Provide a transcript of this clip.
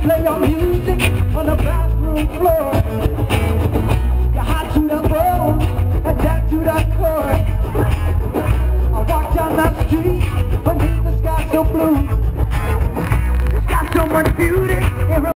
play your music on the bathroom floor. You're hot to the bone and down to the core. I walk down the street beneath the sky so blue. It's got so much beauty.